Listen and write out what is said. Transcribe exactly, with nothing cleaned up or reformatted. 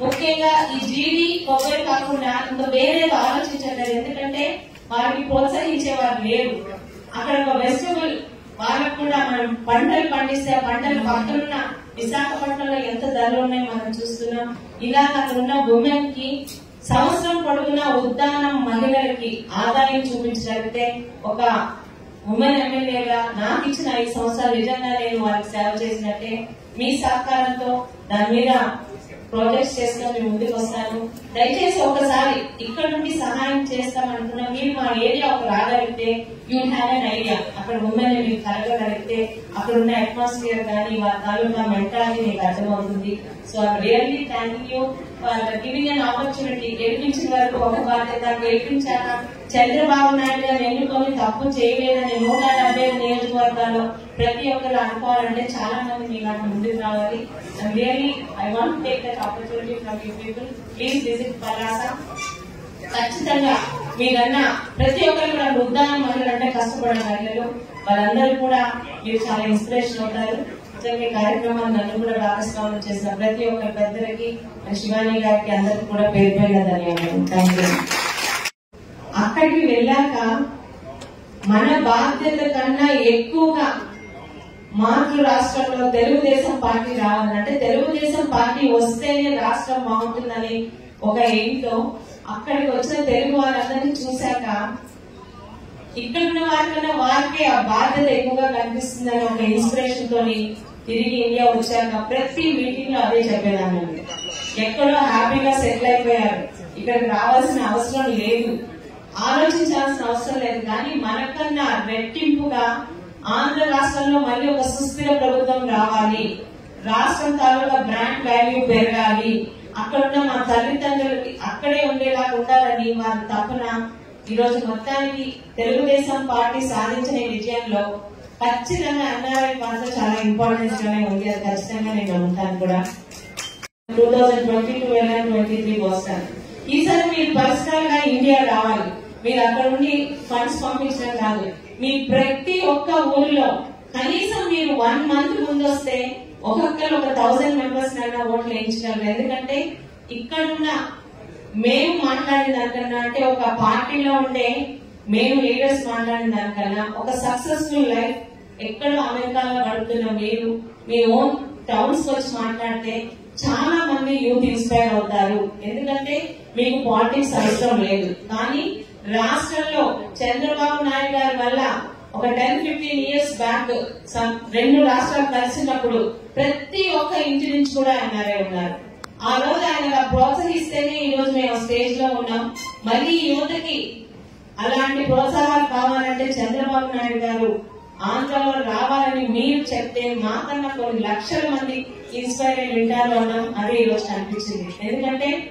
ముఖ్యంగా ఈ జీడి కొబ్బరి కాకుండా ఇంకా వేరేది ఆలోచించట్లేదు. ఎందుకంటే వారికి ప్రోత్సహించేవారు లేరు. అక్కడ ఒక వెజిటబుల్ వాళ్ళకు కూడా మనం పంటలు పండిస్తే పంటలు పక్కనున్న విశాఖపట్నంలో ఎంత ధరలు ఉన్నాయి మనం చూస్తున్నాం. ఇలా అక్కడ ఉన్న ఉమెన్ కి సంవత్సరం పొడుగునా ఉద్దానం మహిళలకి ఆదాయం చూపించగలిగితే ఒక ఉమెన్ ఎమ్మెల్యేగా నాకు ఇచ్చిన ఐదు సంవత్సరాలు నిజంగా నేను వారికి సేవ చేసినట్టే. మీ సహకారంతో దాని మీద ప్రాజెక్ట్స్ చేసుకుని ముందుకు వస్తాను. దయచేసి ఒకసారి ఇక్కడ నుండి సహాయం చేస్తామనుకున్నా మీరు మా ఏరియా ఒక రాగలిగితే యూ హ్యావ్ ఎన్ ఐడియా. అక్కడ ఉమెన్ మీరు కలగగలిగితే అక్కడ ఉన్న అట్మాస్ఫియర్ కానీ వారి తాలూకా మెంటాలిటీ మీకు అర్థమవుతుంది. So I really thank you for giving an opportunity. గెలిపించిన వరకు ఒక బాధ్యత, గెలిపించాక చంద్రబాబు నాయుడు గారు ఎన్నుకొని తప్పు చేయలేదని నూట డెబ్బై నియోజకవర్గాల్లో ప్రతి ఒక్కరు అనుకోవాలంటే చాలా మంది మీ నాకు ముందుకు రావాలి. I really I want take that opportunity from you people. Please visit Palasa. ఖచ్చితంగా మీరన్న ప్రతి ఒక్కరు కూడా ఉద్దాన మహిళలు అంటే కష్టపడిన మహిళలు వాళ్ళందరూ కూడా మీరు చాలా ఇన్స్పిరేషన్ అవుతారు. ఈ కార్యక్రమాన్ని నన్ను కూడా భాగస్వామ్యం చేసిన ప్రతి ఒక్కరి పెద్దలకి శివాని గారికి అందరికి కూడా పేరు పేరుగా ధన్యవాదాలు. Thank you. అక్కడికి వెళ్ళాక మన బాధ్యత కన్నా ఎక్కువగా మాతృ రాష్ట్రంలో తెలుగుదేశం పార్టీ రావాలంటే తెలుగుదేశం పార్టీ వస్తేనే రాష్ట్రం బాగుంటుందని ఒక ఎయిమ్తో అక్కడికి వచ్చిన తెలుగు వారందరినీ చూశాక ఇక్కడున్న వారికన్నా వారికే ఆ బాధ్యత ఎక్కువగా కనిపిస్తుందని ఒక ఇన్స్పిరేషన్ తోని తిరిగి ఇండియా వచ్చాక ప్రతి మీటింగ్ లో అదే చెప్పేదాన్ని. ఎక్కడో హ్యాపీగా సెటిల్ అయిపోయారు, ఇక్కడికి రావాల్సిన అవసరం లేదు, ఆలోచించాల్సిన అవసరం లేదు. కానీ మనకన్నా రెట్టింపుగా ఆంధ్ర రాష్ట్రంలో మళ్ళీ ఒక సుస్థిర ప్రభుత్వం రావాలి, రాష్ట్రం తాలూకా బ్రాండ్ వాల్యూ పెరగాలి, అక్కడున్న మా తల్లిదండ్రులకి అక్కడే ఉండేలాగా ఉండాలని వారి తపన ఈ రోజు మొత్తానికి తెలుగుదేశం పార్టీ సాధించిన విజయంలో ఖచ్చితంగా ఎన్ఆర్ఐ పాత్ర చాలా ఇంపార్టెన్స్ గానే ఉంది. అది ఖచ్చితంగా నేను నమ్ముతాను కూడా. టూ థౌజండ్ ట్వంటీ టూ వెళ్ళాను, ట్వంటీ త్రీ వస్తాను. ఈసారి మీరు పర్సనల్ గా ఇండియా రావాలి. మీరు అక్కడ ఉండి ఫండ్స్ పంపించడం కాదు, మీ ప్రతి ఒక్క ఊరిలో కనీసం మీరు వన్ మంత్ ముందు వస్తే ఒక్కొక్కరు ఒక థౌసండ్ మెంబర్స్ నైనా ఓట్లు వేయించగలరు. ఎందుకంటే ఇక్కడున్న మేము మాట్లాడిన దానికన్నా అంటే ఒక పార్టీలో ఉండే మేము లీడర్స్ మాట్లాడిన దానికన్నా ఒక సక్సెస్ఫుల్ లైఫ్ ఎక్కడో అమెరికాలో గడుపుతున్న మీరు మీ ఓన్ టౌన్స్ వచ్చి మాట్లాడితే చాలా మంది యూత్ ఇన్స్పైర్ అవుతారు. ఎందుకంటే మీకు పాలిటిక్స్ అవసరం లేదు. కానీ రాష్ట్రంలో చంద్రబాబు నాయుడు గారి వల్ల ఒక టెన్ ఫిఫ్టీన్ ఇయర్స్ బ్యాక్ రెండు రాష్ట్రాలు కలిసినప్పుడు ప్రతి ఒక్క ఇంటి నుంచి కూడా ఎన్ఆర్ఐ ఉన్నారు. ఆ రోజు ఆయన ప్రోత్సహిస్తేనే ఈ రోజు మేము స్టేజ్ లో ఉన్నాం. మళ్ళీ యువతకి అలాంటి ప్రోత్సాహాలు కావాలంటే చంద్రబాబు నాయుడు గారు ఆంధ్రలో రావాలని మీరు చెప్తే మాకన్నా కొన్ని లక్షల మంది ఇన్స్పైర్ అయి వింటారు అన్నాం. అదే ఈ రోజు కనిపించింది. ఎందుకంటే